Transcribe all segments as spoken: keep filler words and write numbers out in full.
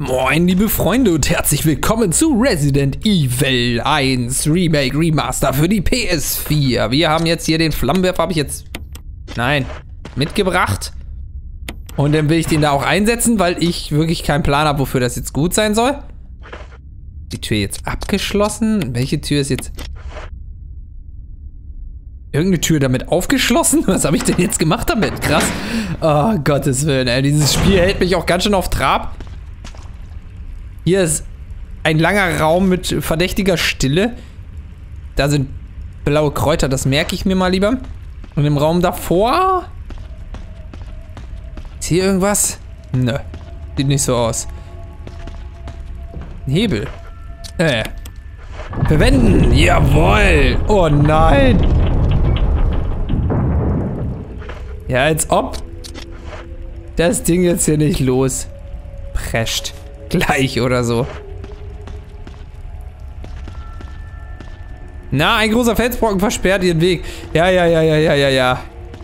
Moin liebe Freunde und herzlich willkommen zu Resident Evil eins Remake Remaster für die P S vier. Wir haben jetzt hier den Flammenwerfer, habe ich jetzt, nein, mitgebracht. Und dann will ich den da auch einsetzen, weil ich wirklich keinen Plan habe, wofür das jetzt gut sein soll. Die Tür jetzt abgeschlossen. Welche Tür ist jetzt... Irgendeine Tür damit aufgeschlossen? Was habe ich denn jetzt gemacht damit? Krass. Oh, Gottes Willen, ey. Dieses Spiel hält mich auch ganz schön auf Trab. Hier ist ein langer Raum mit verdächtiger Stille. Da sind blaue Kräuter, das merke ich mir mal lieber. Und im Raum davor... Ist hier irgendwas? Nö. Sieht nicht so aus. Ein Hebel. Äh. Verwenden. Jawohl. Oh nein. Ja, als ob das Ding jetzt hier nicht los prescht. Gleich oder so. Na, ein großer Felsbrocken versperrt ihren Weg. Ja, ja, ja, ja, ja, ja, ja.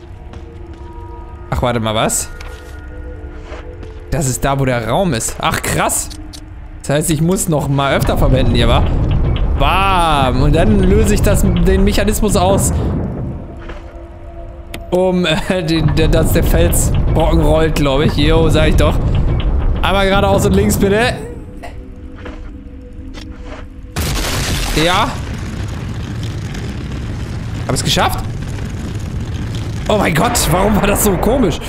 Ach, warte mal, was? Das ist da, wo der Raum ist. Ach, krass. Das heißt, ich muss noch mal öfter verwenden hier, wa? Bam. Und dann löse ich das, den Mechanismus aus. Um, äh, den, der, dass der Felsbrocken rollt, glaube ich. Jo, sag ich doch. Einmal geradeaus und links, bitte. Ja. Hab es geschafft? Oh mein Gott, warum war das so komisch?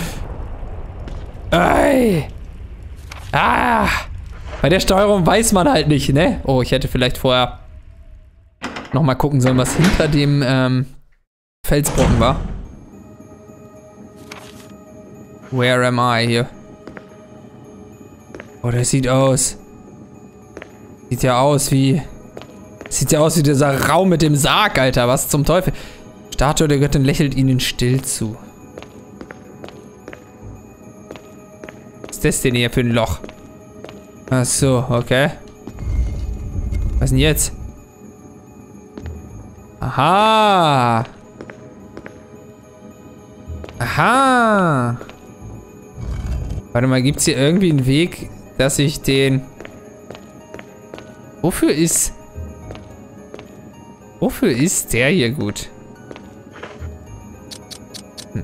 Ey. Ah. Bei der Steuerung weiß man halt nicht, ne? Oh, ich hätte vielleicht vorher nochmal gucken sollen, was hinter dem ähm, Felsbrocken war. Where am I hier? Oh, das sieht aus. Sieht ja aus wie... Sieht ja aus wie dieser Raum mit dem Sarg, Alter. Was zum Teufel? Statue der Göttin lächelt ihnen still zu. Was ist das denn hier für ein Loch? Ach so, okay. Was ist denn jetzt? Aha. Aha. Warte mal, gibt's hier irgendwie einen Weg, dass ich den... Wofür ist... Wofür ist der hier gut? Hm.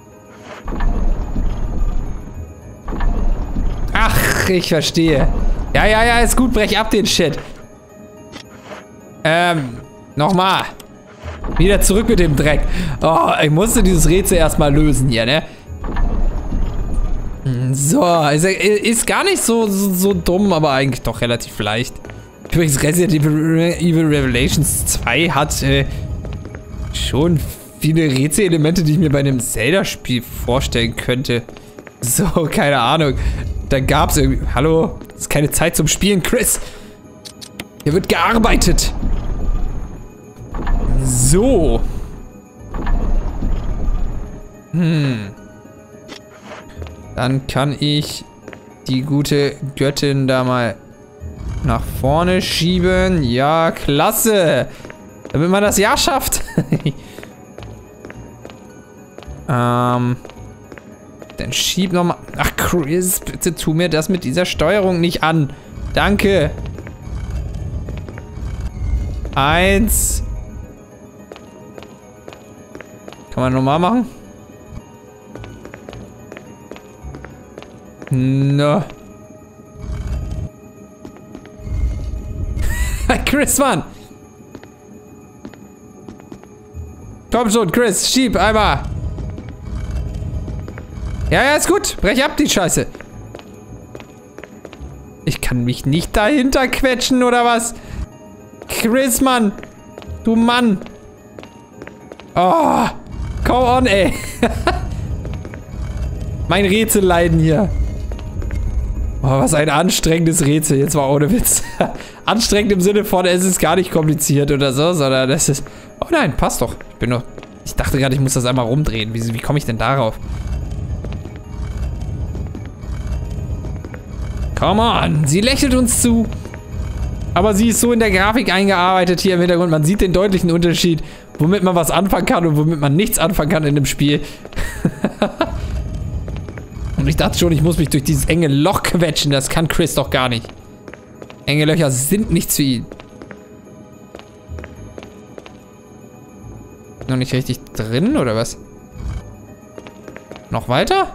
Ach, ich verstehe. Ja, ja, ja, ist gut, brech ab den Shit. Ähm, nochmal. Wieder zurück mit dem Dreck. Oh, ich musste dieses Rätsel erstmal lösen hier, ne? So, also ist gar nicht so, so, so dumm, aber eigentlich doch relativ leicht. Übrigens, Resident Evil Revelations zwei hat äh, schon viele Rätselelemente, die ich mir bei einem Zelda-Spiel vorstellen könnte. So, keine Ahnung. Da gab es irgendwie... Hallo? Das ist keine Zeit zum Spielen, Chris. Hier wird gearbeitet. So. Hm. Dann kann ich die gute Göttin da mal nach vorne schieben. Ja, klasse. Damit man das ja schafft. ähm. Dann schieb nochmal. Ach, Chris, bitte tu mir das mit dieser Steuerung nicht an. Danke. Eins. Kann man nochmal machen? No. Chris, Mann! Komm schon, Chris, schieb einmal! Ja, ja, ist gut. Brech ab die Scheiße. Ich kann mich nicht dahinter quetschen, oder was? Chris, Mann! Du Mann! Oh! Come on, ey! Mein Rätsel leiden hier. Oh, was ein anstrengendes Rätsel. Jetzt mal ohne Witz. Anstrengend im Sinne von, es ist gar nicht kompliziert oder so, sondern das ist... Oh nein, passt doch. Ich bin doch... Ich dachte gerade, ich muss das einmal rumdrehen. Wie, wie komme ich denn darauf? Come on. Sie lächelt uns zu. Aber sie ist so in der Grafik eingearbeitet hier im Hintergrund. Man sieht den deutlichen Unterschied, womit man was anfangen kann und womit man nichts anfangen kann in dem Spiel. Und ich dachte schon, ich muss mich durch dieses enge Loch quetschen. Das kann Chris doch gar nicht. Enge Löcher sind nichts für ihn. Noch nicht richtig drin, oder was? Noch weiter?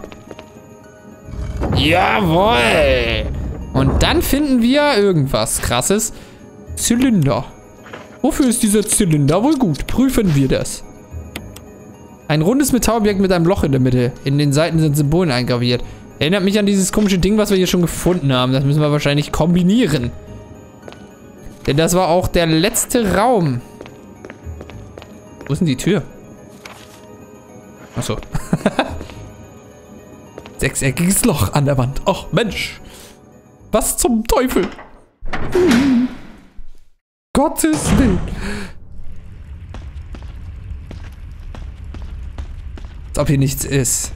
Jawohl! Und dann finden wir irgendwas Krasses. Zylinder. Wofür ist dieser Zylinder wohl gut? Prüfen wir das. Ein rundes Metallobjekt mit einem Loch in der Mitte. In den Seiten sind Symbole eingraviert. Erinnert mich an dieses komische Ding, was wir hier schon gefunden haben. Das müssen wir wahrscheinlich kombinieren. Denn das war auch der letzte Raum. Wo ist denn die Tür? Achso. Sechseckiges Loch an der Wand. Ach Mensch. Was zum Teufel? Hm. Gottes Willen. Als ob hier nichts ist.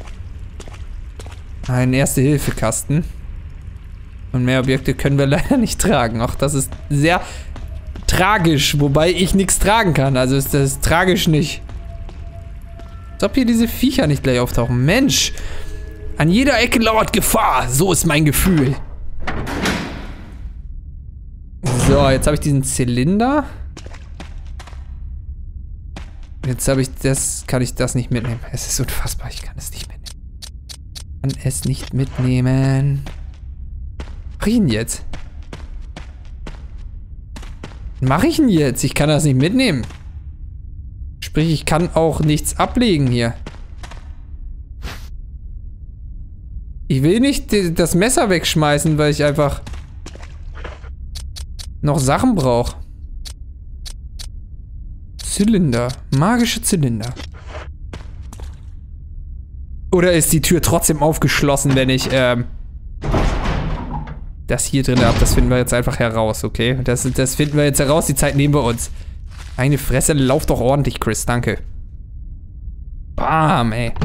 Ein Erste-Hilfe-Kasten. Und mehr Objekte können wir leider nicht tragen. Ach, das ist sehr tragisch, wobei ich nichts tragen kann. Also ist das tragisch nicht. Als ob hier diese Viecher nicht gleich auftauchen. Mensch, an jeder Ecke lauert Gefahr. So ist mein Gefühl. So, jetzt habe ich diesen Zylinder. Jetzt habe ich das, kann ich das nicht mitnehmen. Es ist unfassbar, ich kann es nicht mitnehmen. Ich kann es nicht mitnehmen. Was mache ich denn jetzt? Was mache ich denn jetzt? Ich kann das nicht mitnehmen. Sprich, ich kann auch nichts ablegen hier. Ich will nicht das Messer wegschmeißen, weil ich einfach noch Sachen brauche. Zylinder. Magische Zylinder. Oder ist die Tür trotzdem aufgeschlossen, wenn ich ähm, das hier drin habe? Das finden wir jetzt einfach heraus, okay? Das, das finden wir jetzt heraus. Die Zeit nehmen wir uns. Eine Fresse, lauf doch ordentlich, Chris. Danke. Bam, ey.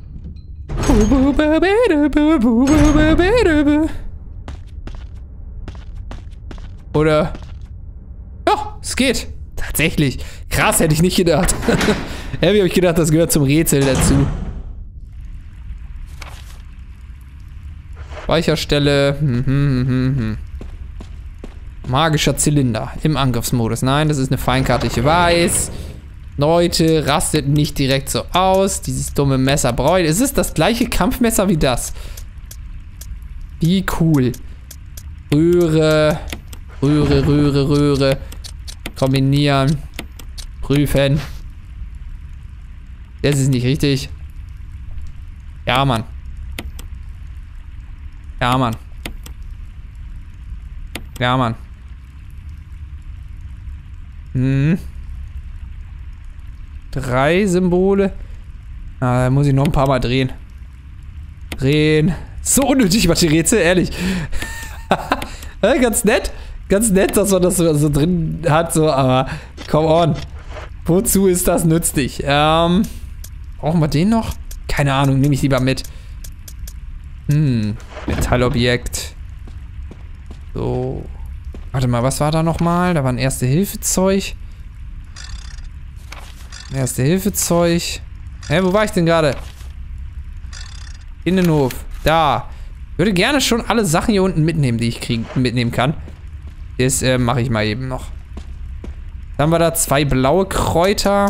Oder? Ja, es geht. Tatsächlich. Krass, hätte ich nicht gedacht. Irgendwie habe ich gedacht, das gehört zum Rätsel dazu. Speicherstelle. Hm, hm, hm, hm. Magischer Zylinder im Angriffsmodus. Nein, das ist eine Feinkarte, ich weiß. Leute, rastet nicht direkt so aus. Dieses dumme Messer bräut. Es ist das gleiche Kampfmesser wie das. Wie cool. Rühre. Rühre, Rühre, Rühre. Kombinieren. Prüfen. Das ist nicht richtig. Ja, Mann. Ja, Mann. Ja, Mann. Hm. Drei Symbole. Ah, da muss ich noch ein paar Mal drehen. Drehen. So unnötig, was die Rätsel, ehrlich. Ja, ganz nett. Ganz nett, dass man das so, so drin hat, so, aber come on. Wozu ist das nützlich? Ähm, brauchen wir den noch? Keine Ahnung, nehme ich lieber mit. Hm, Metallobjekt. So. Warte mal, was war da nochmal? Da war ein Erste-Hilfe-Zeug. Erste-Hilfe-Zeug. Hä, wo war ich denn gerade? Innenhof. Da. Ich würde gerne schon alle Sachen hier unten mitnehmen, die ich krieg, mitnehmen kann. Das äh, mache ich mal eben noch. Dann haben wir da zwei blaue Kräuter.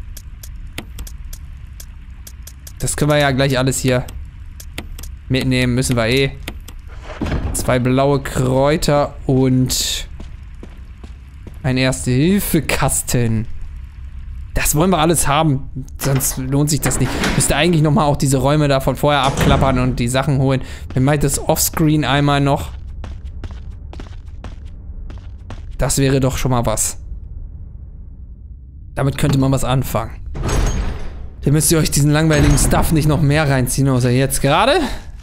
Das können wir ja gleich alles hier mitnehmen. Müssen wir eh. Zwei blaue Kräuter und ein Erste-Hilfe-Kasten. Das wollen wir alles haben. Sonst lohnt sich das nicht. Müsste eigentlich nochmal auch diese Räume da von vorher abklappern und die Sachen holen. Wir meint das Offscreen einmal noch. Das wäre doch schon mal was. Damit könnte man was anfangen. Dann müsst ihr euch diesen langweiligen Stuff nicht noch mehr reinziehen, außer jetzt gerade.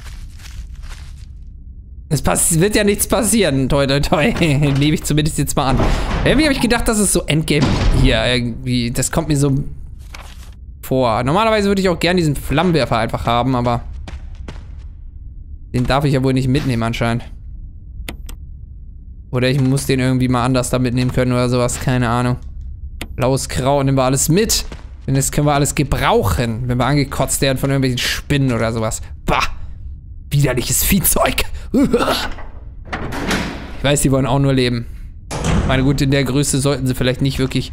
Es wird ja nichts passieren. Toi, toi, toi. Nehme ich zumindest jetzt mal an. Irgendwie habe ich gedacht, das ist so Endgame hier irgendwie. Das kommt mir so vor. Normalerweise würde ich auch gerne diesen Flammenwerfer einfach haben, aber den darf ich ja wohl nicht mitnehmen anscheinend. Oder ich muss den irgendwie mal anders da mitnehmen können oder sowas. Keine Ahnung. Blaues Grau, nehmen wir alles mit. Denn das können wir alles gebrauchen, wenn wir angekotzt werden von irgendwelchen Spinnen oder sowas. Bah! Widerliches Viehzeug. Ich weiß, die wollen auch nur leben. Meine gut, in der Größe sollten sie vielleicht nicht wirklich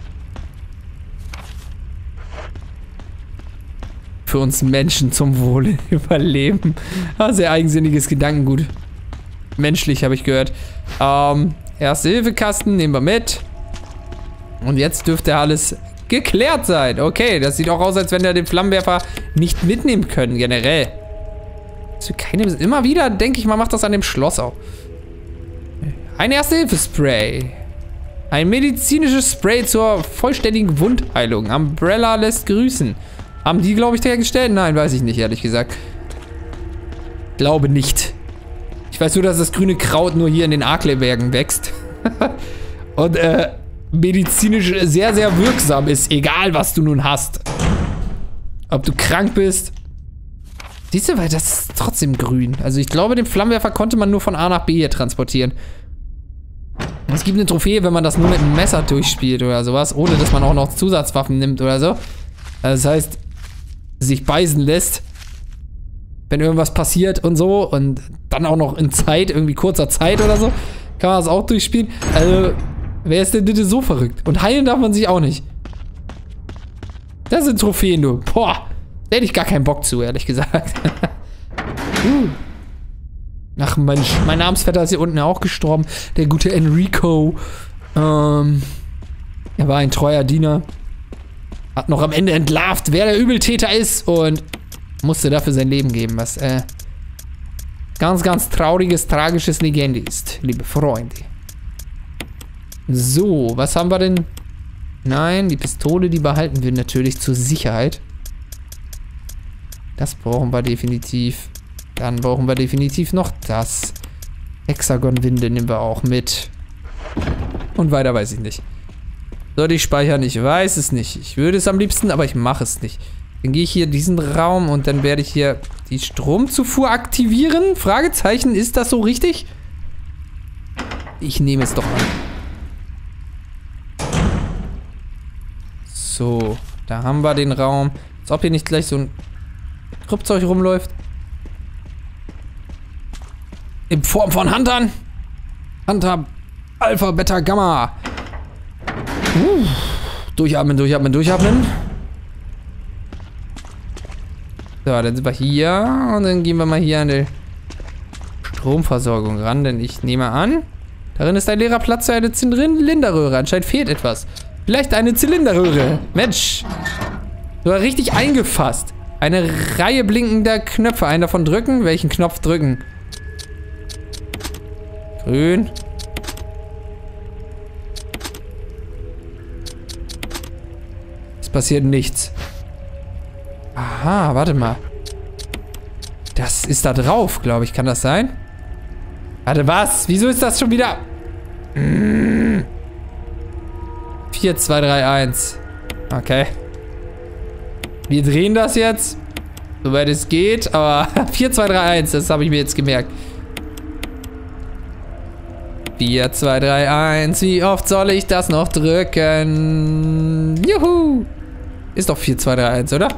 für uns Menschen zum Wohle überleben. Ah, sehr eigensinniges Gedankengut. Menschlich, habe ich gehört. Ähm, Erste-Hilfe-Kasten nehmen wir mit. Und jetzt dürfte alles geklärt sein. Okay, das sieht auch aus, als wenn wir den Flammenwerfer nicht mitnehmen können, generell. Also keine, immer wieder, denke ich mal, macht das an dem Schloss auch. Ein Erste-Hilfe-Spray. Ein medizinisches Spray zur vollständigen Wundheilung. Umbrella lässt grüßen. Haben die, glaube ich, hergestellt? Nein, weiß ich nicht, ehrlich gesagt. Glaube nicht. Ich weiß nur, dass das grüne Kraut nur hier in den Arklebergen wächst. Und, äh, medizinisch sehr, sehr wirksam ist, egal was du nun hast. Ob du krank bist. Siehst du, weil das ist trotzdem grün. Also ich glaube, den Flammenwerfer konnte man nur von A nach B hier transportieren. Es gibt eine Trophäe, wenn man das nur mit einem Messer durchspielt oder sowas, ohne dass man auch noch Zusatzwaffen nimmt oder so. Also das heißt, sich beißen lässt, wenn irgendwas passiert und so und dann auch noch in Zeit, irgendwie kurzer Zeit oder so, kann man das auch durchspielen. Also, wer ist denn bitte so verrückt? Und heilen darf man sich auch nicht. Das sind Trophäen, du. Boah, da hätte ich gar keinen Bock zu, ehrlich gesagt. uh. Ach Mensch, mein Namensvetter ist hier unten auch gestorben. Der gute Enrico. Ähm, er war ein treuer Diener. Hat noch am Ende entlarvt, wer der Übeltäter ist und musste dafür sein Leben geben, was äh, ganz, ganz trauriges, tragisches Legende ist, liebe Freunde. So, was haben wir denn? Nein, die Pistole, die behalten wir natürlich zur Sicherheit. Das brauchen wir definitiv. Dann brauchen wir definitiv noch das. Hexagon-Winde nehmen wir auch mit. Und weiter weiß ich nicht. Soll ich speichern? Ich weiß es nicht. Ich würde es am liebsten, aber ich mache es nicht. Dann gehe ich hier in diesen Raum und dann werde ich hier die Stromzufuhr aktivieren. Fragezeichen, ist das so richtig? Ich nehme es doch an. So, da haben wir den Raum. Als ob hier nicht gleich so ein Kryptzeug rumläuft. In Form von Huntern. Hunter Alpha, Beta, Gamma. Uh, durchatmen, durchatmen, durchatmen. So, dann sind wir hier und dann gehen wir mal hier an die Stromversorgung ran, denn ich nehme an, darin ist ein leerer Platz für eine Zylinderröhre. Anscheinend fehlt etwas. Vielleicht eine Zylinderröhre. Mensch. So richtig eingefasst. Eine Reihe blinkender Knöpfe. Einen davon drücken. Welchen Knopf drücken? Grün. Es passiert nichts. Aha, warte mal. Das ist da drauf, glaube ich. Kann das sein? Warte, was? Wieso ist das schon wieder? Mm. vier, zwei, drei, eins. Okay. Wir drehen das jetzt. Soweit es geht. Aber vier, zwei, drei, eins. Das habe ich mir jetzt gemerkt. vier, zwei, drei, eins. Wie oft soll ich das noch drücken? Juhu. Ist doch vier, zwei, drei, eins, oder?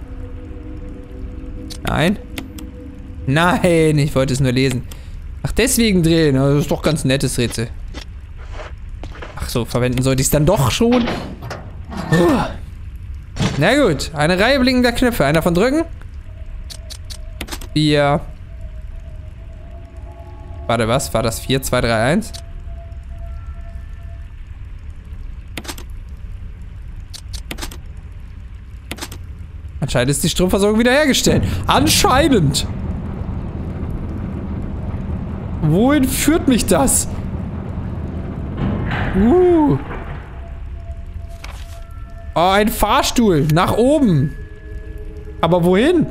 Nein. Nein, ich wollte es nur lesen. Ach, deswegen drehen. Das ist doch ganz nettes Rätsel. Ach so, verwenden sollte ich es dann doch schon. Oh. Na gut, eine Reihe blinkender Knöpfe. Einer von drücken. Vier. Warte, was? War das vier, zwei, drei, eins? Anscheinend ist die Stromversorgung wiederhergestellt. Anscheinend. Wohin führt mich das? Uh. Oh, ein Fahrstuhl. Nach oben. Aber wohin?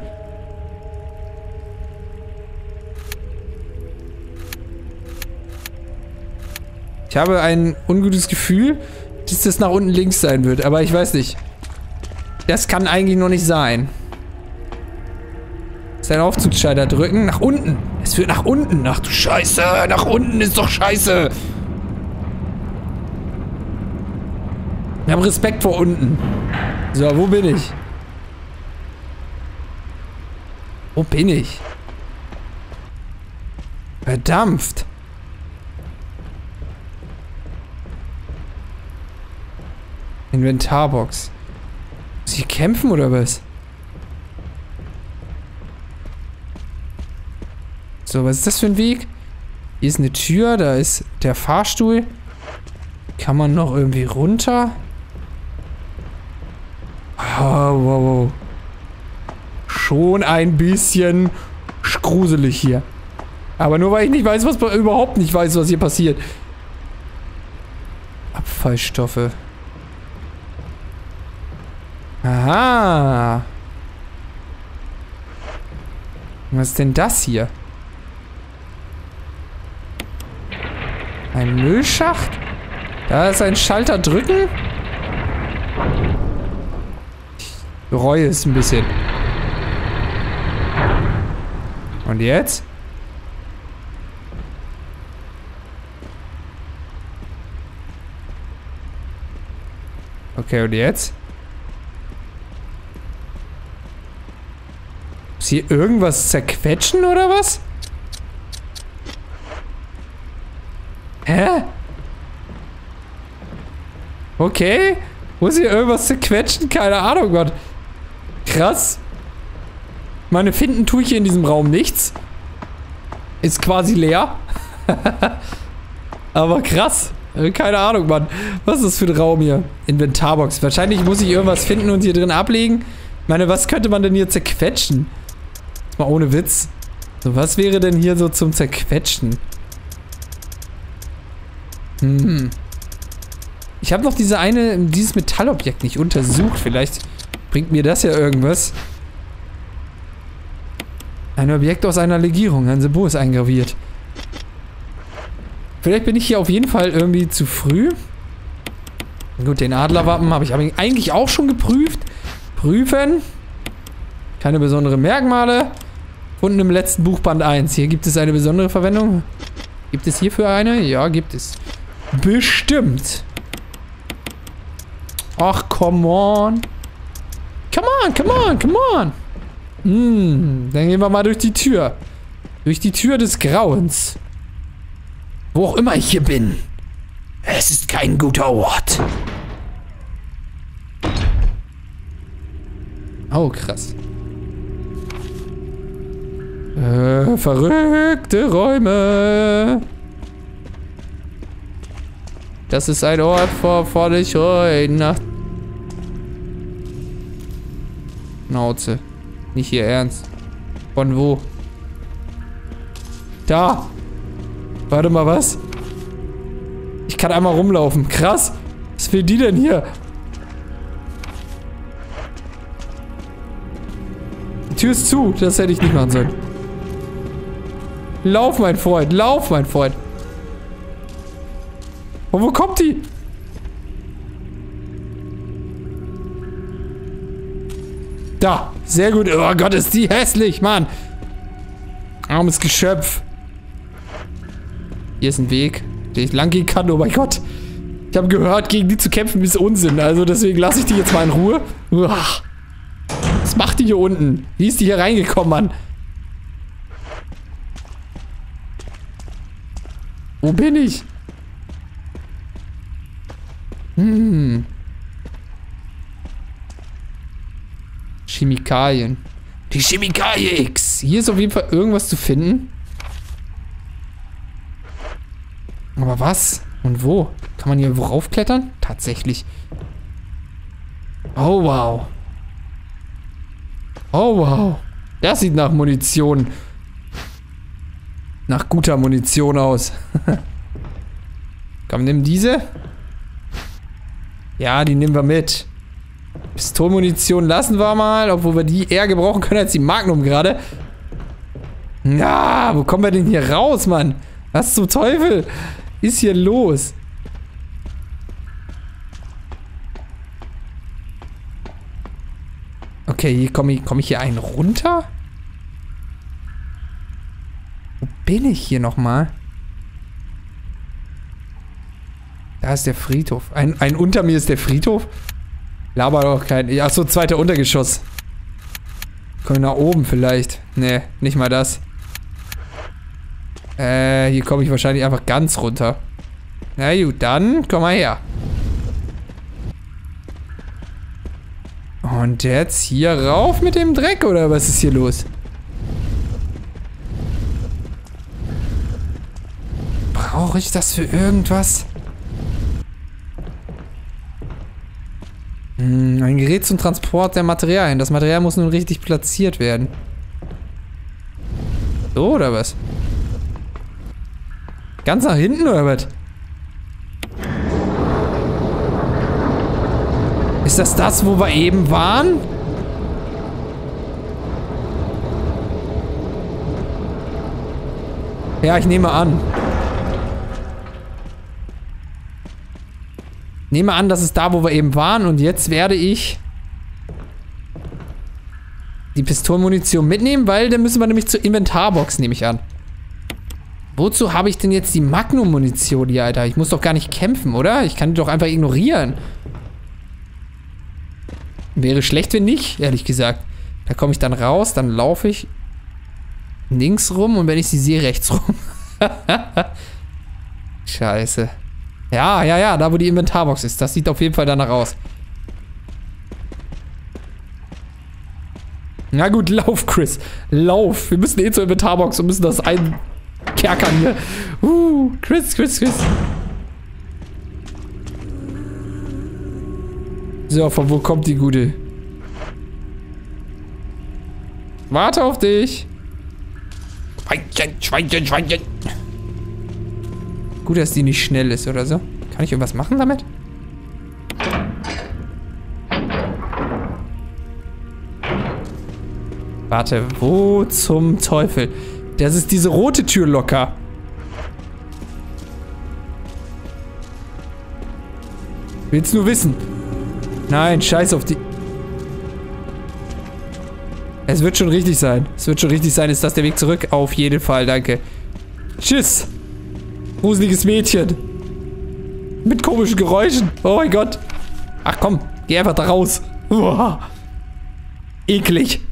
Ich habe ein ungutes Gefühl, dass das nach unten links sein wird. Aber ich weiß nicht. Das kann eigentlich noch nicht sein. Sein Aufzugsschalter drücken. Nach unten. Es führt nach unten. Ach du Scheiße. Nach unten ist doch scheiße. Wir haben Respekt vor unten. So, wo bin ich? Wo bin ich? Verdampft. Inventarbox. Muss ich kämpfen oder was? So, was ist das für ein Weg? Hier ist eine Tür, da ist der Fahrstuhl. Kann man noch irgendwie runter? Oh, wow, wow. Schon ein bisschen gruselig hier. Aber nur weil ich nicht weiß, was überhaupt nicht weiß, was hier passiert. Abfallstoffe. Aha. Was ist denn das hier? Ein Müllschacht? Da ist ein Schalter drücken. Ich bereue es ein bisschen. Und jetzt? Okay, und jetzt? Muss hier irgendwas zerquetschen oder was? Hä? Okay. Muss hier irgendwas zerquetschen? Keine Ahnung, Gott. Krass. Meine finden tue ich hier in diesem Raum nichts. Ist quasi leer. Aber krass. Keine Ahnung, Mann. Was ist das für ein Raum hier? Inventarbox. Wahrscheinlich muss ich irgendwas finden und hier drin ablegen. Ich meine, was könnte man denn hier zerquetschen? Mal ohne Witz. So, was wäre denn hier so zum Zerquetschen? Hm. Ich habe noch diese eine, dieses Metallobjekt nicht untersucht. Vielleicht bringt mir das ja irgendwas. Ein Objekt aus einer Legierung. Ein Symbol ist eingraviert. Vielleicht bin ich hier auf jeden Fall irgendwie zu früh. Gut, den Adlerwappen habe ich aber eigentlich auch schon geprüft. Prüfen. Keine besonderen Merkmale. Unten im letzten Buch Band eins. Hier gibt es eine besondere Verwendung. Gibt es hierfür eine? Ja, gibt es. Bestimmt. Ach, come on. Come on, come on, come on. Hm, dann gehen wir mal durch die Tür. Durch die Tür des Grauens. Wo auch immer ich hier bin. Es ist kein guter Ort. Oh, krass. Äh, verrückte Räume. Das ist ein Ort vor völlig nach Schnauze. Nicht hier ernst. Von wo? Da. Warte mal, was? Ich kann einmal rumlaufen. Krass. Was will die denn hier? Die Tür ist zu. Das hätte ich nicht machen sollen. Lauf, mein Freund. Lauf, mein Freund. Und wo kommt die? Da. Sehr gut. Oh Gott, ist die hässlich, Mann. Armes Geschöpf. Hier ist ein Weg, den ich lang gehen kann. Oh mein Gott. Ich habe gehört, gegen die zu kämpfen ist Unsinn. Also deswegen lasse ich die jetzt mal in Ruhe. Uah. Was macht die hier unten? Wie ist die hier reingekommen, Mann? Wo bin ich? Hm. Chemikalien. Die Chemikalie X. Hier ist auf jeden Fall irgendwas zu finden. Aber was? Und wo? Kann man hier wo raufklettern? Tatsächlich. Oh, wow. Oh, wow. Das sieht nach Munition. Nach guter Munition aus. Komm, nimm diese. Ja, die nehmen wir mit. Pistolenmunition lassen wir mal, obwohl wir die eher gebrauchen können als die Magnum gerade. Na, wo kommen wir denn hier raus, Mann? Was zum Teufel ist hier los? Okay, hier komme ich, komm ich hier einen runter? Wo bin ich hier nochmal? Da ist der Friedhof. Ein, ein unter mir ist der Friedhof? Laber doch kein... Achso, zweiter Untergeschoss. Kommen wir nach oben vielleicht? Nee, nicht mal das. Äh, hier komme ich wahrscheinlich einfach ganz runter. Na gut, dann komm mal her. Und jetzt hier rauf mit dem Dreck, oder was ist hier los? Brauche ich das für irgendwas? Hm, ein Gerät zum Transport der Materialien. Das Material muss nun richtig platziert werden. So, oder was? Ganz nach hinten, oder was? Ist das das, wo wir eben waren? Ja, ich nehme an. Nehme an, das ist da, wo wir eben waren. Und jetzt werde ich die Pistolenmunition mitnehmen, weil dann müssen wir nämlich zur Inventarbox, nehme ich an. Wozu habe ich denn jetzt die Magnum-Munition hier, Alter? Ich muss doch gar nicht kämpfen, oder? Ich kann die doch einfach ignorieren. Wäre schlecht, wenn nicht, ehrlich gesagt. Da komme ich dann raus, dann laufe ich links rum und wenn ich sie sehe, rechts rum. Scheiße. Ja, ja, ja, da wo die Inventarbox ist. Das sieht auf jeden Fall danach aus. Na gut, lauf, Chris. Lauf. Wir müssen eh zur Inventarbox und müssen das einkerkern hier. Uh, Chris, Chris, Chris. So, von wo kommt die Gute? Warte auf dich. Schweinchen, Schweinchen, Schweinchen. Gut, dass die nicht schnell ist oder so. Kann ich irgendwas machen damit? Warte, wo zum Teufel? Das ist diese rote Tür locker. Willst nur wissen? Nein, scheiß auf die... Es wird schon richtig sein. Es wird schon richtig sein. Ist das der Weg zurück? Auf jeden Fall, danke. Tschüss. Gruseliges Mädchen. Mit komischen Geräuschen. Oh mein Gott. Ach komm, geh einfach da raus. Uah. Eklig.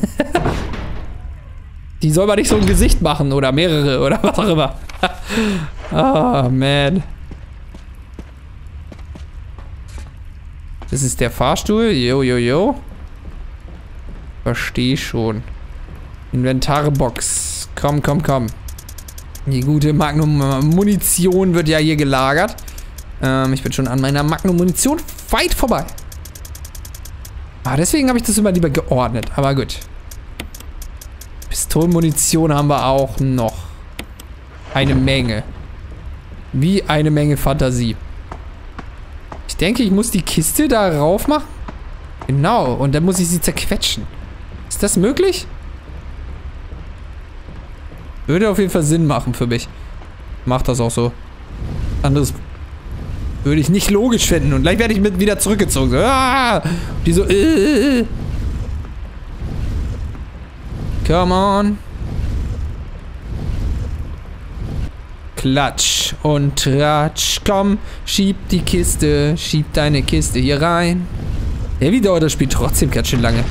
Die soll man nicht so ein Gesicht machen oder mehrere oder was auch immer. Oh, man. Das ist der Fahrstuhl. Jo, jo, jo. Versteh schon. Inventarbox. Komm, komm, komm. Die gute Magnum-Munition wird ja hier gelagert. Ähm, ich bin schon an meiner Magnum-Munition weit vorbei. Ah, deswegen habe ich das immer lieber geordnet. Aber gut. Pistolenmunition haben wir auch noch. Eine Menge. Wie eine Menge Fantasie. Ich denke, ich muss die Kiste da rauf machen. Genau. Und dann muss ich sie zerquetschen. Ist das möglich? Würde auf jeden Fall Sinn machen für mich. Macht das auch so. Anderes würde ich nicht logisch finden. Und gleich werde ich mit wieder zurückgezogen. So, ah! Die so, äh, äh. Come on. Klatsch und Tratsch. Komm, schieb die Kiste. Schieb deine Kiste hier rein. Ja, wie dauert das Spiel trotzdem ganz schön lange.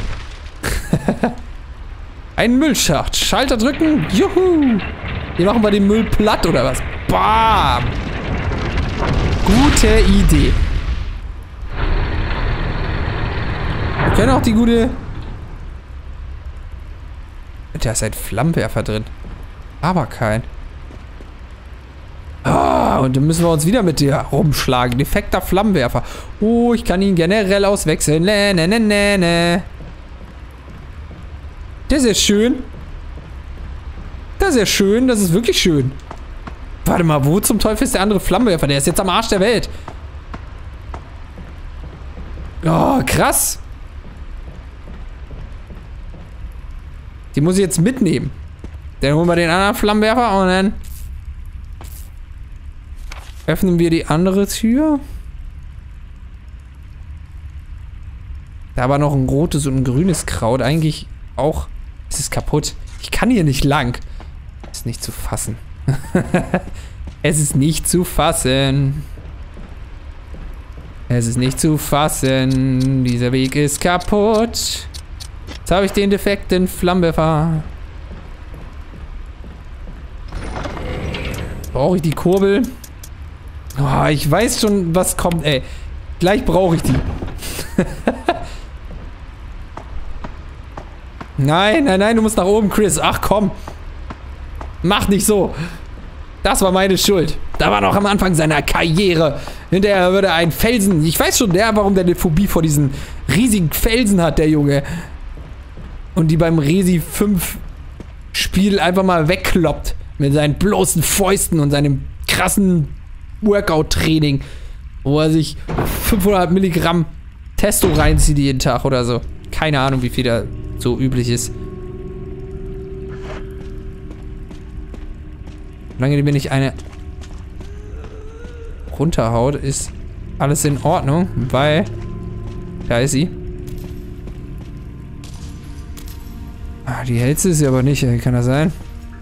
Ein Müllschacht. Schalter drücken. Juhu. Hier machen wir den Müll platt, oder was? Bam. Gute Idee. Wir können auch die gute... Da ist ein Flammenwerfer drin. Aber kein. Ah, und dann müssen wir uns wieder mit dir rumschlagen. Defekter Flammenwerfer. Oh, ich kann ihn generell auswechseln. Ne, ne, ne, ne, ne. Das ist schön. Das ist schön. Das ist wirklich schön. Warte mal, wo zum Teufel ist der andere Flammenwerfer? Der ist jetzt am Arsch der Welt. Oh, krass. Die muss ich jetzt mitnehmen. Dann holen wir den anderen Flammenwerfer und dann öffnen wir die andere Tür. Da war noch ein rotes und ein grünes Kraut. Eigentlich auch. Es ist kaputt. Ich kann hier nicht lang. Ist nicht zu fassen. Es ist nicht zu fassen. Es ist nicht zu fassen. Dieser Weg ist kaputt. Jetzt habe ich den defekten Flammenwerfer. Brauche ich die Kurbel? Oh, ich weiß schon, was kommt, ey. Gleich brauche ich die. Nein, nein, nein, du musst nach oben, Chris. Ach komm. Mach nicht so. Das war meine Schuld. Da war noch am Anfang seiner Karriere. Hinterher würde ein Felsen... Ich weiß schon, der, warum der eine Phobie vor diesen riesigen Felsen hat, der Junge. Und die beim Resi fünf Spiel einfach mal wegkloppt. Mit seinen bloßen Fäusten und seinem krassen Workout-Training. Wo er sich fünfhundert Milligramm Testo reinzieht jeden Tag oder so. Keine Ahnung, wie viel da so üblich ist. Solange die mir nicht eine runterhaut, ist alles in Ordnung, weil da ist sie. Ah, die hellste ist sie aber nicht, kann das sein?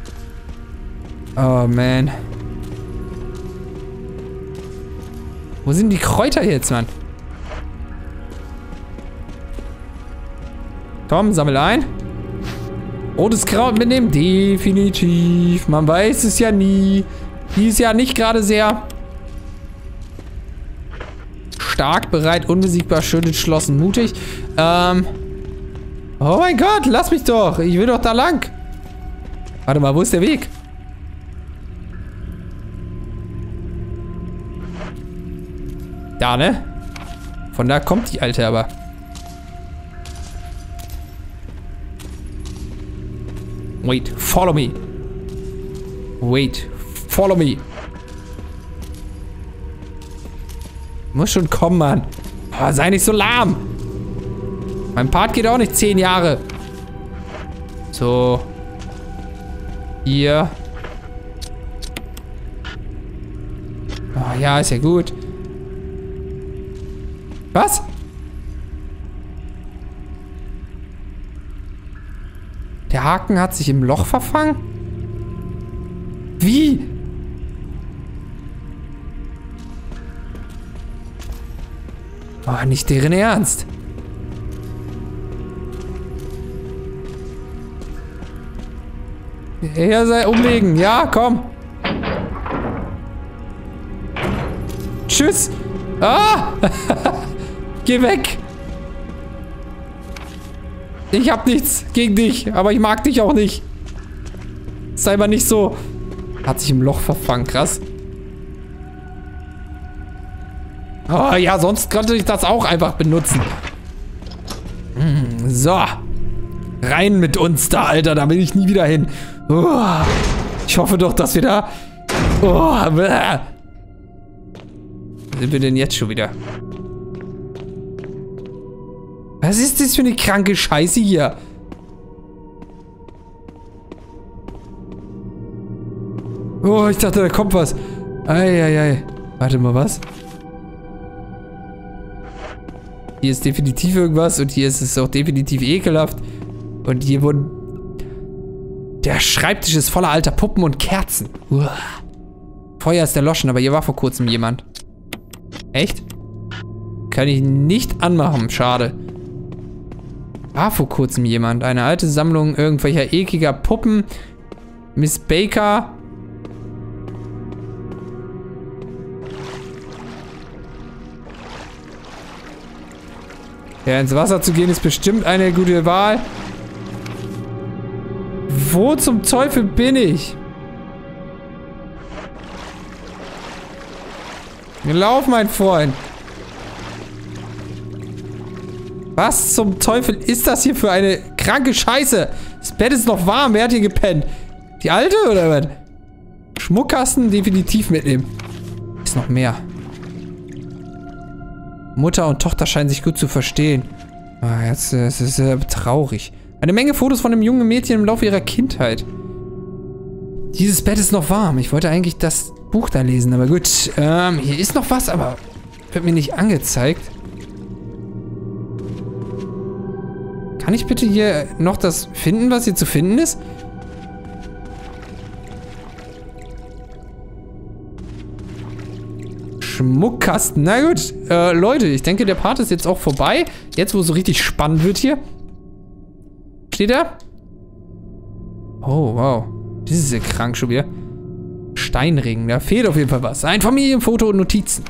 Oh man. Wo sind die Kräuter jetzt, Mann? Komm, sammel ein. Rotes Kraut mitnehmen? Definitiv. Man weiß es ja nie. Die ist ja nicht gerade sehr stark, bereit, unbesiegbar, schön entschlossen, mutig. Ähm. Oh mein Gott, lass mich doch. Ich will doch da lang. Warte mal, wo ist der Weg? Da, ne? Von da kommt die Alte aber. Wait, follow me. Wait, follow me. Muss schon kommen, Mann. Oh, sei nicht so lahm. Mein Part geht auch nicht zehn Jahre. So. Hier. Oh, ja, ist ja gut. Was? Der Haken hat sich im Loch verfangen? Wie? Oh, nicht deren Ernst. Hier sei umlegen. Ja, komm. Tschüss. Ah! Geh weg. Ich hab nichts gegen dich, aber ich mag dich auch nicht. Sei mal nicht so. Hat sich im Loch verfangen, krass. Oh ja, sonst könnte ich das auch einfach benutzen. So. Rein mit uns da, Alter. Da will ich nie wieder hin. Oh, ich hoffe doch, dass wir da... Oh, bäh. Wo sind wir denn jetzt schon wieder? Was ist das für eine kranke Scheiße hier? Oh, ich dachte, da kommt was. Eieiei. Warte mal, was? Hier ist definitiv irgendwas und hier ist es auch definitiv ekelhaft. Und hier wurden... Der Schreibtisch ist voller alter Puppen und Kerzen. Uah. Feuer ist erloschen, aber hier war vor kurzem jemand. Echt? Kann ich nicht anmachen, schade. War vor kurzem jemand. Eine alte Sammlung irgendwelcher ekliger Puppen. Miss Baker. Ja, ins Wasser zu gehen ist bestimmt eine gute Wahl. Wo zum Teufel bin ich? Lauf, mein Freund. Was zum Teufel ist das hier für eine kranke Scheiße? Das Bett ist noch warm. Wer hat hier gepennt? Die Alte oder was? Schmuckkasten definitiv mitnehmen. Ist noch mehr. Mutter und Tochter scheinen sich gut zu verstehen. Ah, jetzt äh, es ist es äh, traurig. Eine Menge Fotos von einem jungen Mädchen im Laufe ihrer Kindheit. Dieses Bett ist noch warm. Ich wollte eigentlich das Buch da lesen, aber gut. Ähm, hier ist noch was, aber wird mir nicht angezeigt. Kann ich bitte hier noch das finden, was hier zu finden ist? Schmuckkasten. Na gut. Äh, Leute, ich denke, der Part ist jetzt auch vorbei. Jetzt, wo es so richtig spannend wird hier. Steht er? Oh, wow. Das ist ja krank schon wieder. Steinring. Da fehlt auf jeden Fall was. Ein Familienfoto und Notizen.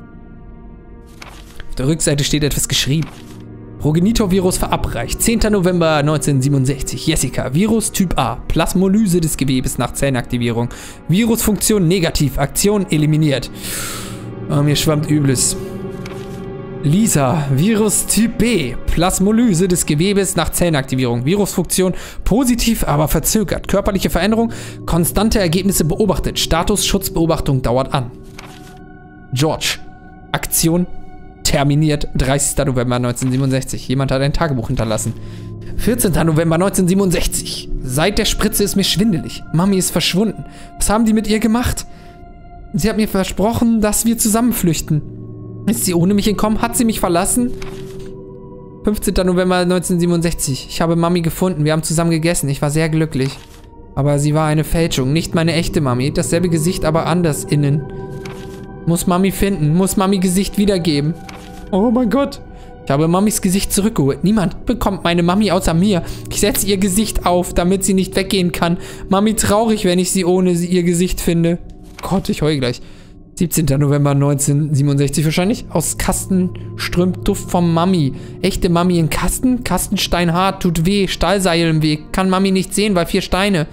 Auf der Rückseite steht etwas geschrieben. Progenitorvirus verabreicht. zehnter November neunzehnhundertsiebenundsechzig. Jessica. Virus Typ A. Plasmolyse des Gewebes nach Zellenaktivierung. Virusfunktion negativ. Aktion eliminiert. Oh, mir schwammt Übles. Lisa. Virus Typ B. Plasmolyse des Gewebes nach Zellenaktivierung. Virusfunktion positiv, aber verzögert. Körperliche Veränderung. Konstante Ergebnisse beobachtet. Status Schutzbeobachtung dauert an. George. Aktion terminiert. dreißigster November neunzehnhundertsiebenundsechzig. Jemand hat ein Tagebuch hinterlassen. vierzehnter November neunzehnhundertsiebenundsechzig. Seit der Spritze ist mir schwindelig. Mami ist verschwunden. Was haben die mit ihr gemacht? Sie hat mir versprochen, dass wir zusammen flüchten. Ist sie ohne mich entkommen? Hat sie mich verlassen? fünfzehnter November neunzehnhundertsiebenundsechzig. Ich habe Mami gefunden. Wir haben zusammen gegessen. Ich war sehr glücklich. Aber sie war eine Fälschung. Nicht meine echte Mami. Dasselbe Gesicht, aber anders innen. Muss Mami finden. Muss Mami Gesicht wiedergeben. Oh mein Gott. Ich habe Mamis Gesicht zurückgeholt. Niemand bekommt meine Mami außer mir. Ich setze ihr Gesicht auf, damit sie nicht weggehen kann. Mami traurig, wenn ich sie ohne sie ihr Gesicht finde. Gott, ich heule gleich. siebzehnter November neunzehnhundertsiebenundsechzig wahrscheinlich. Aus Kasten strömt Duft von Mami. Echte Mami in Kasten? Kastenstein hart, tut weh. Stahlseil im Weg. Kann Mami nicht sehen, weil vier Steine.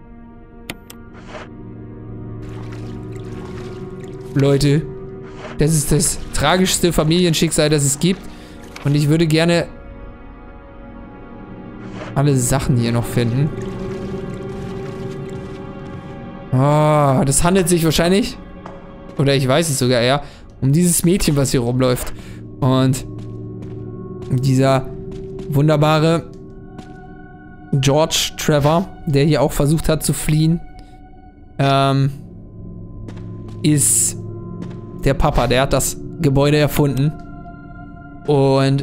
Leute, das ist das tragischste Familienschicksal, das es gibt. Und ich würde gerne alle Sachen hier noch finden. Oh, das handelt sich wahrscheinlich, oder ich weiß es sogar eher, um dieses Mädchen, was hier rumläuft. Und dieser wunderbare George Trevor, der hier auch versucht hat zu fliehen, ähm, ist der Papa, der hat das Gebäude erfunden. Und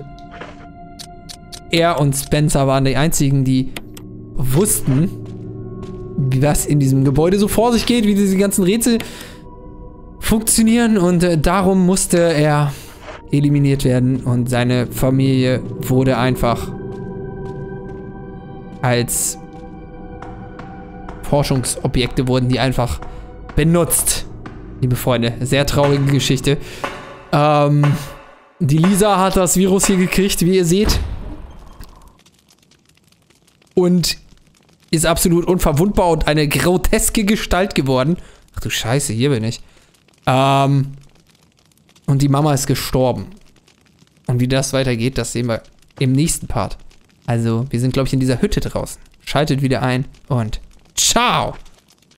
er und Spencer waren die einzigen, die wussten, was in diesem Gebäude so vor sich geht, wie diese ganzen Rätsel funktionieren. Und äh, darum musste er eliminiert werden. Und seine Familie wurde einfach als Forschungsobjekte wurden die einfach benutzt. Liebe Freunde, sehr traurige Geschichte. Ähm, die Lisa hat das Virus hier gekriegt, wie ihr seht. Und ist absolut unverwundbar und eine groteske Gestalt geworden. Ach du Scheiße, hier bin ich. Ähm, und die Mama ist gestorben. Und wie das weitergeht, das sehen wir im nächsten Part. Also, wir sind, glaube ich, in dieser Hütte draußen. Schaltet wieder ein und ciao!